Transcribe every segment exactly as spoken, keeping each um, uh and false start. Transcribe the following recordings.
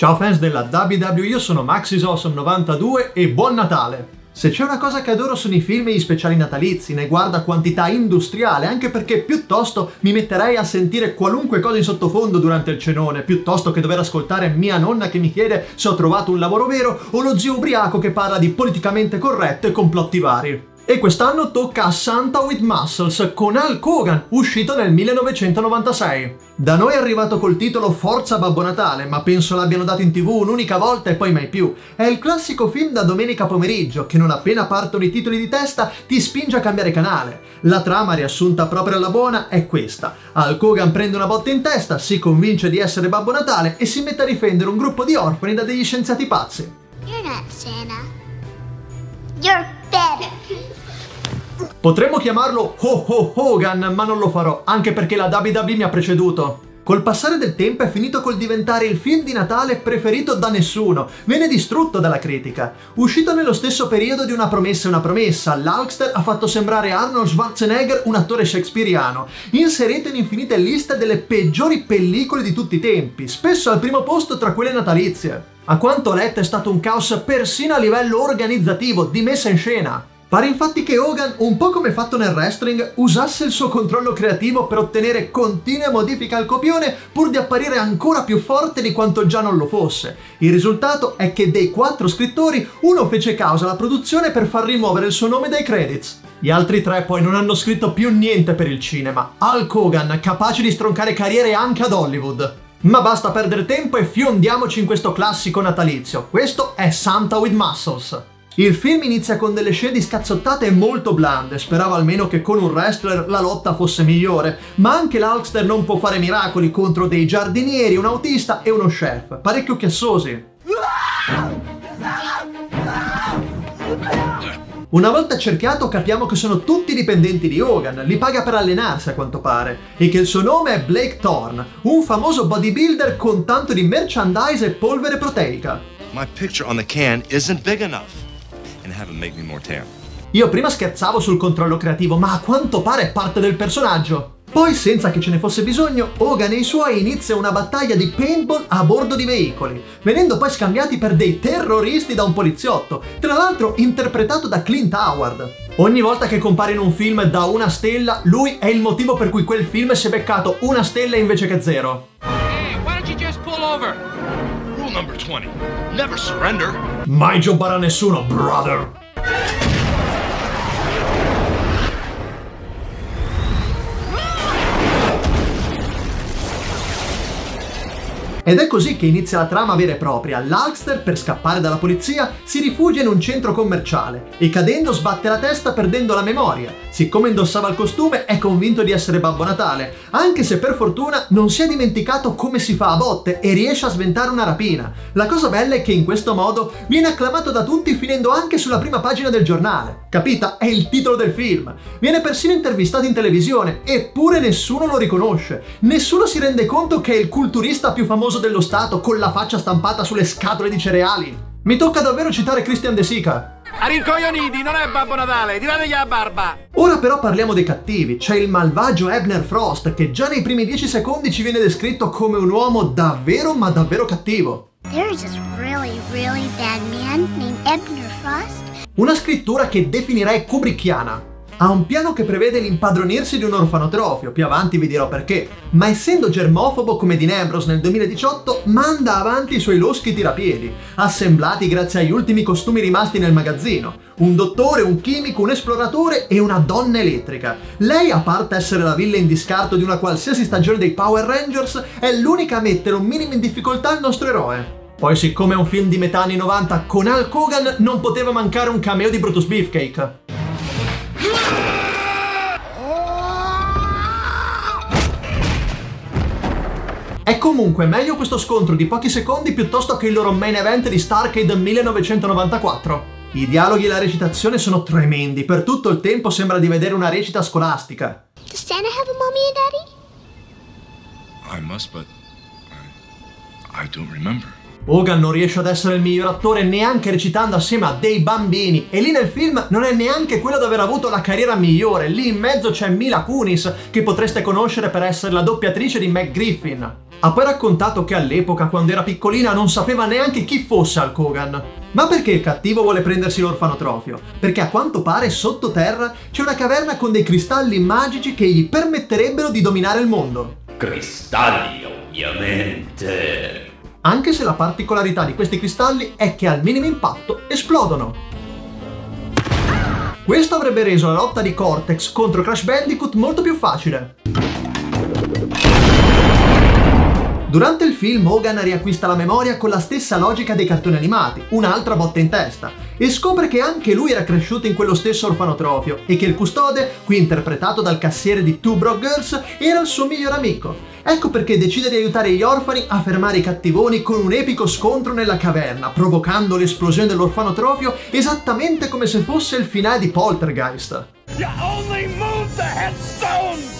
Ciao fans della W W E, io sono MaxisAwesome novantadue e buon Natale! Se c'è una cosa che adoro sono i film e gli speciali natalizi, ne guardo a quantità industriale, anche perché piuttosto mi metterei a sentire qualunque cosa in sottofondo durante il cenone, piuttosto che dover ascoltare mia nonna che mi chiede se ho trovato un lavoro vero o lo zio ubriaco che parla di politicamente corretto e complotti vari. E quest'anno tocca a Santa with Muscles con Hulk Hogan, uscito nel millenovecentonovantasei. Da noi è arrivato col titolo Forza Babbo Natale, ma penso l'abbiano dato in tv un'unica volta e poi mai più. È il classico film da domenica pomeriggio, che non appena partono i titoli di testa ti spinge a cambiare canale. La trama riassunta proprio alla buona è questa. Hulk Hogan prende una botta in testa, si convince di essere Babbo Natale e si mette a difendere un gruppo di orfani da degli scienziati pazzi. You're not Santa. You're better. Potremmo chiamarlo Ho Ho Hogan, ma non lo farò, anche perché la W W E mi ha preceduto. Col passare del tempo è finito col diventare il film di Natale preferito da nessuno, viene distrutto dalla critica. Uscito nello stesso periodo di Una promessa e una promessa, l'Hulkster ha fatto sembrare Arnold Schwarzenegger un attore shakespeariano, inserito in infinite liste delle peggiori pellicole di tutti i tempi, spesso al primo posto tra quelle natalizie. A quanto ho letto è stato un caos persino a livello organizzativo, di messa in scena. Pare infatti che Hogan, un po' come fatto nel wrestling, usasse il suo controllo creativo per ottenere continue modifiche al copione pur di apparire ancora più forte di quanto già non lo fosse. Il risultato è che dei quattro scrittori, uno fece causa alla produzione per far rimuovere il suo nome dai credits. Gli altri tre poi non hanno scritto più niente per il cinema. Hulk Hogan, capace di stroncare carriere anche ad Hollywood. Ma basta perdere tempo e fiondiamoci in questo classico natalizio. Questo è Santa with Muscles. Il film inizia con delle scene di scazzottate molto blande, speravo almeno che con un wrestler la lotta fosse migliore, ma anche l'Hulkster non può fare miracoli contro dei giardinieri, un autista e uno chef, parecchio chiassosi. Una volta cerchiato capiamo che sono tutti dipendenti di Hogan, li paga per allenarsi a quanto pare, e che il suo nome è Blake Thorne, un famoso bodybuilder con tanto di merchandise e polvere proteica. My picture on the can isn't big enough. And have him make me more tan. Io prima scherzavo sul controllo creativo, ma a quanto pare è parte del personaggio. Poi, senza che ce ne fosse bisogno, Hogan e i suoi iniziano una battaglia di paintball a bordo di veicoli, venendo poi scambiati per dei terroristi da un poliziotto, tra l'altro interpretato da Clint Howard. Ogni volta che compare in un film da una stella, lui è il motivo per cui quel film si è beccato una stella invece che zero. Hey, why don't you just pull over? Rule number twenty. Never surrender. Mai giobare a nessuno, brother! Ed è così che inizia la trama vera e propria. L'Hulkster, per scappare dalla polizia, si rifugia in un centro commerciale e cadendo sbatte la testa perdendo la memoria. Siccome indossava il costume è convinto di essere Babbo Natale, anche se per fortuna non si è dimenticato come si fa a botte e riesce a sventare una rapina. La cosa bella è che in questo modo viene acclamato da tutti finendo anche sulla prima pagina del giornale. Capita? È il titolo del film. Viene persino intervistato in televisione, eppure nessuno lo riconosce. Nessuno si rende conto che è il culturista più famoso dello stato con la faccia stampata sulle scatole di cereali. Mi tocca davvero citare Christian De Sica. A rincoglioniti, non è Babbo Natale, tirategli la barba! Ora però parliamo dei cattivi. C'è il malvagio Ebner Frost che già nei primi dieci secondi ci viene descritto come un uomo davvero ma davvero cattivo. There's this really, really bad man named Ebner Frost. Una scrittura che definirei kubrickiana. Ha un piano che prevede l'impadronirsi di un orfanotrofio, più avanti vi dirò perché, ma essendo germofobo come Dean Ambrose nel duemiladiciotto, manda avanti i suoi loschi tirapiedi, assemblati grazie agli ultimi costumi rimasti nel magazzino. Un dottore, un chimico, un esploratore e una donna elettrica. Lei, a parte essere la villain di scarto di una qualsiasi stagione dei Power Rangers, è l'unica a mettere un minimo in difficoltà il nostro eroe. Poi, siccome è un film di metà anni novanta con Hulk Hogan, non poteva mancare un cameo di Brutus Beefcake. È comunque meglio questo scontro di pochi secondi piuttosto che il loro main event di Starrcade millenovecentonovantaquattro. I dialoghi e la recitazione sono tremendi, per tutto il tempo sembra di vedere una recita scolastica. Does Santa have a mommy and daddy? I must, but I, I don't remember. Hogan non riesce ad essere il miglior attore neanche recitando assieme a dei bambini, e lì nel film non è neanche quello ad aver avuto la carriera migliore. Lì in mezzo c'è Mila Kunis, che potreste conoscere per essere la doppiatrice di Meg Griffin. Ha poi raccontato che all'epoca, quando era piccolina, non sapeva neanche chi fosse Hulk Hogan. Ma perché il cattivo vuole prendersi l'orfanotrofio? Perché a quanto pare sottoterra c'è una caverna con dei cristalli magici che gli permetterebbero di dominare il mondo. Cristalli, ovviamente. Anche se la particolarità di questi cristalli è che al minimo impatto esplodono. Questo avrebbe reso la lotta di Cortex contro Crash Bandicoot molto più facile. Durante il film Hogan riacquista la memoria con la stessa logica dei cartoni animati, un'altra botta in testa, e scopre che anche lui era cresciuto in quello stesso orfanotrofio e che il custode, qui interpretato dal cassiere di Two Broke Girls, era il suo miglior amico. Ecco perché decide di aiutare gli orfani a fermare i cattivoni con un epico scontro nella caverna, provocando l'esplosione dell'orfanotrofio esattamente come se fosse il finale di Poltergeist. You only move the headstones!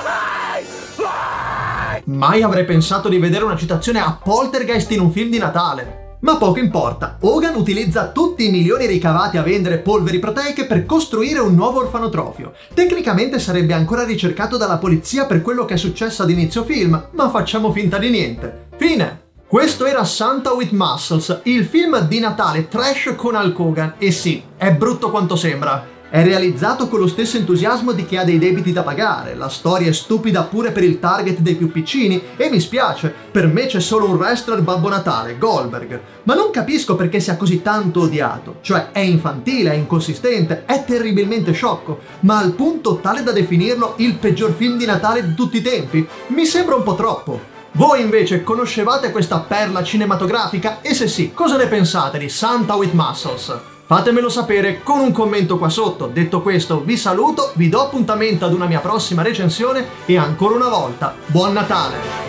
Mai avrei pensato di vedere una citazione a Poltergeist in un film di Natale. Ma poco importa, Hogan utilizza tutti i milioni ricavati a vendere polveri proteiche per costruire un nuovo orfanotrofio. Tecnicamente sarebbe ancora ricercato dalla polizia per quello che è successo ad inizio film, ma facciamo finta di niente. Fine! Questo era Santa with Muscles, il film di Natale trash con Hulk Hogan, e sì, è brutto quanto sembra. È realizzato con lo stesso entusiasmo di chi ha dei debiti da pagare, la storia è stupida pure per il target dei più piccini, e mi spiace, per me c'è solo un wrestler Babbo Natale, Goldberg, ma non capisco perché sia così tanto odiato, cioè è infantile, è inconsistente, è terribilmente sciocco, ma al punto tale da definirlo il peggior film di Natale di tutti i tempi, mi sembra un po' troppo. Voi invece conoscevate questa perla cinematografica? E se sì, cosa ne pensate di Santa with Muscles? Fatemelo sapere con un commento qua sotto. Detto questo, vi saluto, vi do appuntamento ad una mia prossima recensione e ancora una volta, buon Natale!